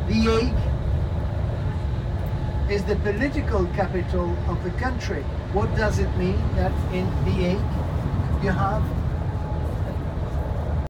The Hague is the political capital of the country. What does it mean that in The Hague you have